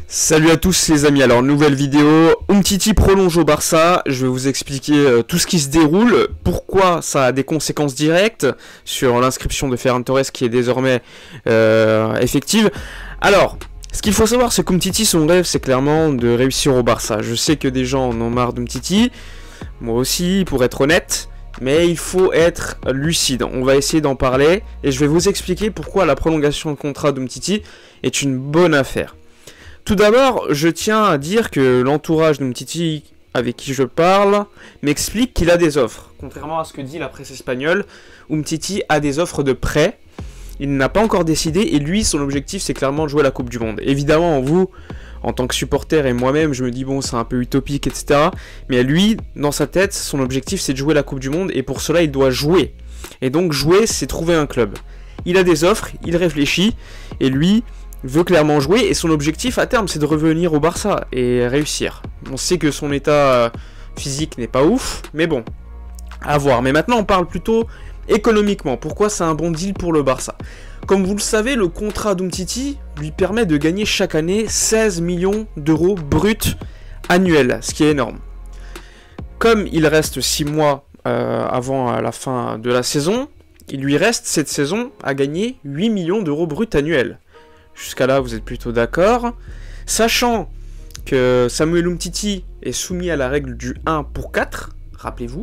Salut à tous les amis, alors nouvelle vidéo, Umtiti prolonge au Barça, je vais vous expliquer tout ce qui se déroule, pourquoi ça a des conséquences directes sur l'inscription de Ferran Torres qui est désormais effective. Alors, ce qu'il faut savoir c'est qu'Umtiti, son rêve c'est clairement de réussir au Barça. Je sais que des gens en ont marre d'Umtiti, moi aussi pour être honnête, mais il faut être lucide, on va essayer d'en parler et je vais vous expliquer pourquoi la prolongation de contrat d'Umtiti est une bonne affaire. Tout d'abord, je tiens à dire que l'entourage d'Umtiti avec qui je parle m'explique qu'il a des offres. Contrairement à ce que dit la presse espagnole, Umtiti a des offres de prêt. Il n'a pas encore décidé et lui, son objectif, c'est clairement de jouer la Coupe du Monde. Évidemment, vous, en tant que supporter et moi-même, je me dis bon, c'est un peu utopique, etc. Mais lui, dans sa tête, son objectif, c'est de jouer la Coupe du Monde et pour cela, il doit jouer. Et donc, jouer, c'est trouver un club. Il a des offres, il réfléchit et lui veut clairement jouer et son objectif à terme c'est de revenir au Barça et réussir. On sait que son état physique n'est pas ouf, mais bon, à voir. Mais maintenant on parle plutôt économiquement, pourquoi c'est un bon deal pour le Barça. Comme vous le savez, le contrat d'Umtiti lui permet de gagner chaque année 16 millions d'euros bruts annuels, ce qui est énorme. Comme il reste 6 mois avant la fin de la saison, il lui reste cette saison à gagner 8 millions d'euros bruts annuels. Jusqu'à là, vous êtes plutôt d'accord. Sachant que Samuel Umtiti est soumis à la règle du 1 pour 4, rappelez-vous.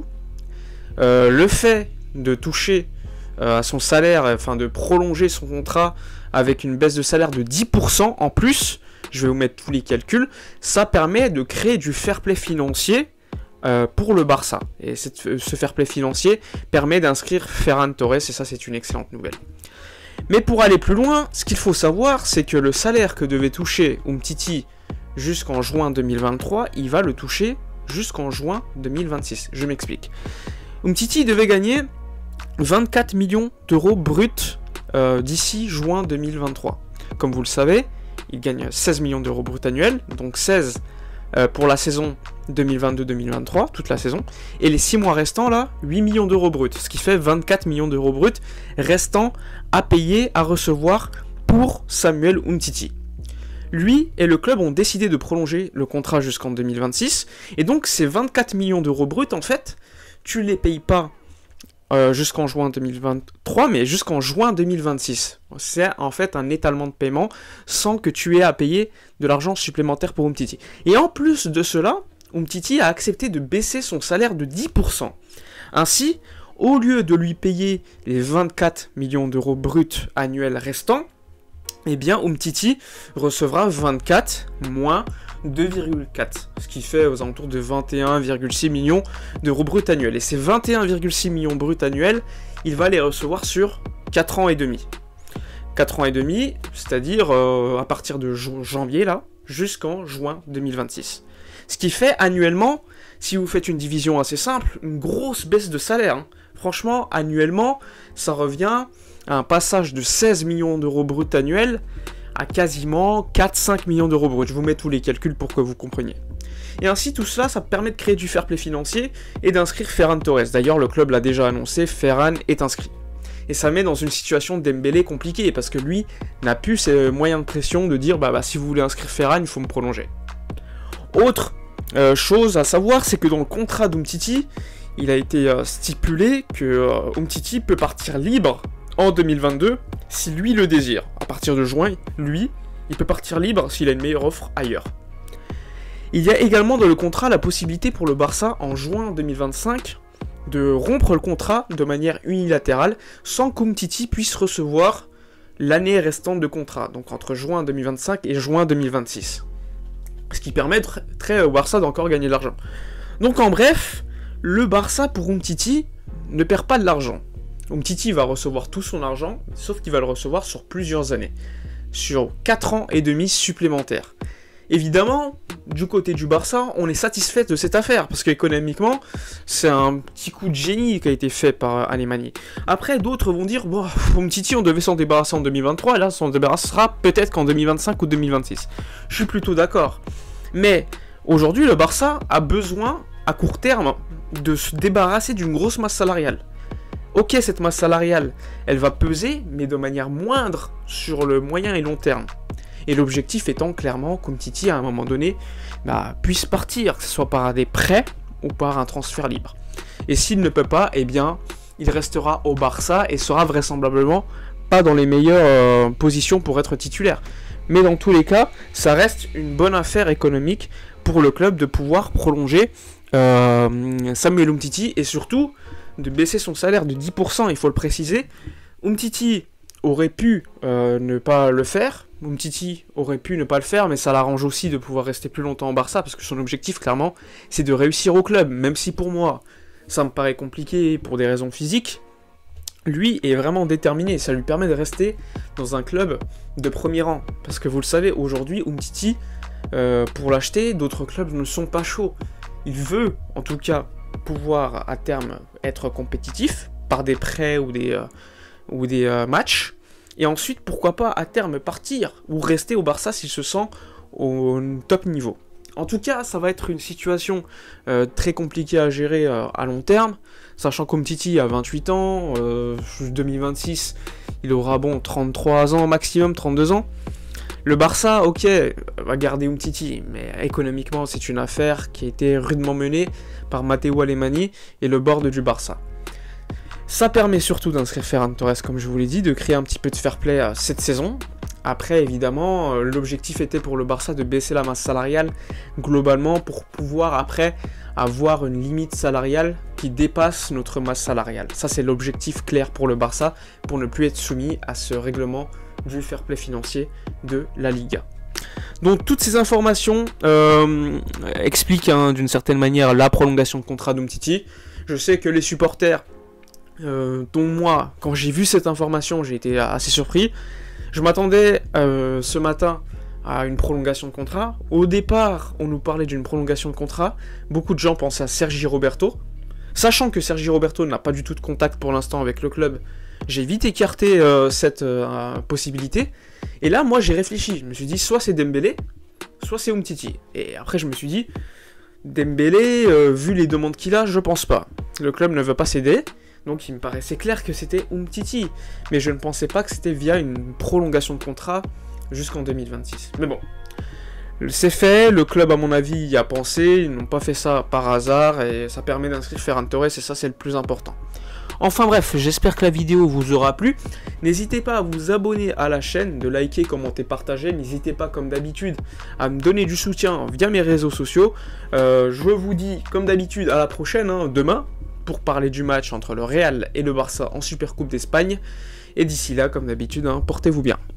Le fait de toucher à son salaire, enfin de prolonger son contrat avec une baisse de salaire de 10% en plus, je vais vous mettre tous les calculs, ça permet de créer du fair play financier pour le Barça. Et ce fair play financier permet d'inscrire Ferran Torres, et ça c'est une excellente nouvelle. Mais pour aller plus loin, ce qu'il faut savoir, c'est que le salaire que devait toucher Umtiti jusqu'en juin 2023, il va le toucher jusqu'en juin 2026. Je m'explique. Umtiti devait gagner 24 millions d'euros bruts d'ici juin 2023. Comme vous le savez, il gagne 16 millions d'euros bruts annuels, donc 16 pour la saison 2022-2023, toute la saison, et les 6 mois restants là, 8 millions d'euros bruts, ce qui fait 24 millions d'euros bruts restants à payer, à recevoir pour Samuel Umtiti. Lui et le club ont décidé de prolonger le contrat jusqu'en 2026, et donc ces 24 millions d'euros bruts, en fait, tu les payes pas jusqu'en juin 2023, mais jusqu'en juin 2026. C'est en fait un étalement de paiement sans que tu aies à payer de l'argent supplémentaire pour Umtiti. Et en plus de cela, Umtiti a accepté de baisser son salaire de 10%. Ainsi, au lieu de lui payer les 24 millions d'euros bruts annuels restants, eh bien Umtiti recevra 24 moins 2,4, ce qui fait aux alentours de 21,6 millions d'euros bruts annuels. Et ces 21,6 millions bruts annuels, il va les recevoir sur 4 ans et demi. 4 ans et demi, c'est-à-dire à partir de janvier là, jusqu'en juin 2026. Ce qui fait annuellement, si vous faites une division assez simple, une grosse baisse de salaire. Hein. Franchement, annuellement, ça revient à un passage de 16 millions d'euros bruts annuels à quasiment 4-5 millions d'euros bruts. Je vous mets tous les calculs pour que vous compreniez. Et ainsi, tout cela, ça permet de créer du fair play financier et d'inscrire Ferran Torres. D'ailleurs, le club l'a déjà annoncé, Ferran est inscrit. Et ça met dans une situation Dembélé compliquée, parce que lui n'a plus ses moyens de pression de dire bah si vous voulez inscrire Ferran, il faut me prolonger. Autre chose à savoir, c'est que dans le contrat d'Umtiti, il a été stipulé que Umtiti peut partir libre en 2022 si lui le désire. À partir de juin, lui, il peut partir libre s'il a une meilleure offre ailleurs. Il y a également dans le contrat la possibilité pour le Barça en juin 2025 de rompre le contrat de manière unilatérale sans qu'Umtiti puisse recevoir l'année restante de contrat, donc entre juin 2025 et juin 2026. Ce qui permettrait au Barça d'encore gagner de l'argent. Donc en bref, le Barça pour Umtiti ne perd pas de l'argent. Umtiti va recevoir tout son argent, sauf qu'il va le recevoir sur plusieurs années. Sur 4 ans et demi supplémentaires. Évidemment, du côté du Barça, on est satisfait de cette affaire, parce qu'économiquement, c'est un petit coup de génie qui a été fait par Alemany. Après, d'autres vont dire, bon, Umtiti, on devait s'en débarrasser en 2023, et là, on s'en débarrassera peut-être qu'en 2025 ou 2026. Je suis plutôt d'accord. Mais, aujourd'hui, le Barça a besoin, à court terme, de se débarrasser d'une grosse masse salariale. Ok, cette masse salariale, elle va peser, mais de manière moindre sur le moyen et long terme. Et l'objectif étant clairement qu'Umtiti, à un moment donné, puisse partir, que ce soit par des prêts ou par un transfert libre. Et s'il ne peut pas, eh bien, il restera au Barça et sera vraisemblablement pas dans les meilleures positions pour être titulaire. Mais dans tous les cas, ça reste une bonne affaire économique pour le club de pouvoir prolonger Samuel Umtiti et surtout de baisser son salaire de 10%, il faut le préciser. Umtiti aurait pu ne pas le faire, mais ça l'arrange aussi de pouvoir rester plus longtemps au Barça, parce que son objectif, clairement, c'est de réussir au club, même si pour moi, ça me paraît compliqué pour des raisons physiques. Lui est vraiment déterminé, ça lui permet de rester dans un club de premier rang, parce que vous le savez, aujourd'hui, Umtiti, pour l'acheter, d'autres clubs ne sont pas chauds. Il veut, en tout cas, pouvoir à terme être compétitif, par des prêts ou des matchs, et ensuite, pourquoi pas, à terme, partir ou rester au Barça s'il se sent au top niveau. En tout cas, ça va être une situation très compliquée à gérer à long terme, sachant qu'Umtiti a 28 ans, 2026, il aura 33 ans maximum, 32 ans. Le Barça, ok, va garder Umtiti, mais économiquement, c'est une affaire qui a été rudement menée par Matteo Alemany et le board du Barça. Ça permet surtout d'inscrire Ferran Torres, comme je vous l'ai dit, de créer un petit peu de fair play cette saison. Après, évidemment, l'objectif était pour le Barça de baisser la masse salariale globalement pour pouvoir après avoir une limite salariale qui dépasse notre masse salariale. Ça, c'est l'objectif clair pour le Barça, pour ne plus être soumis à ce règlement du fair play financier de la Liga. Donc toutes ces informations expliquent d'une certaine manière la prolongation de contrat d'Umtiti. Je sais que les supporters, dont moi, quand j'ai vu cette information, j'ai été assez surpris. Je m'attendais ce matin à une prolongation de contrat. Au départ, on nous parlait d'une prolongation de contrat. Beaucoup de gens pensaient à Sergi Roberto. Sachant que Sergi Roberto n'a pas du tout de contact pour l'instant avec le club, j'ai vite écarté cette possibilité. Et là, moi, j'ai réfléchi. Je me suis dit, soit c'est Dembélé, soit c'est Umtiti. Et après, je me suis dit, Dembélé, vu les demandes qu'il a, je pense pas. Le club ne veut pas céder. Donc il me paraissait clair que c'était Umtiti, mais je ne pensais pas que c'était via une prolongation de contrat jusqu'en 2026. Mais bon, c'est fait, le club à mon avis y a pensé, ils n'ont pas fait ça par hasard, et ça permet d'inscrire Ferran Torres, et ça c'est le plus important. Enfin bref, j'espère que la vidéo vous aura plu. N'hésitez pas à vous abonner à la chaîne, de liker, commenter, partager. N'hésitez pas comme d'habitude à me donner du soutien via mes réseaux sociaux. Je vous dis comme d'habitude à la prochaine, demain, pour parler du match entre le Real et le Barça en Supercoupe d'Espagne. Et d'ici là, comme d'habitude, portez-vous bien.